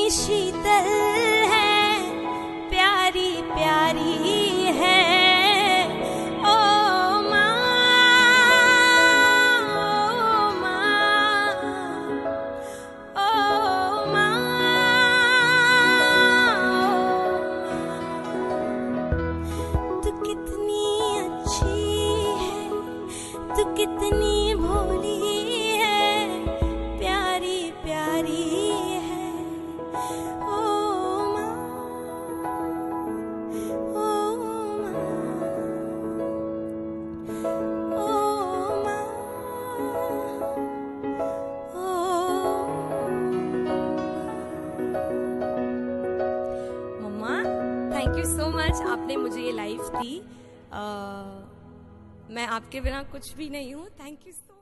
शीतल है, प्यारी प्यारी है। ओ माँ, ओ माँ, तू कितनी अच्छी है, तू कितनी भोली है, प्यारी प्यारी है। ओ माँ, ओ माँ, ओ माँ, ओ mamma, thank you so much, आपने मुझे ये लाइफ दी। मैं आपके बिना कुछ भी नहीं हूँ। Thank you so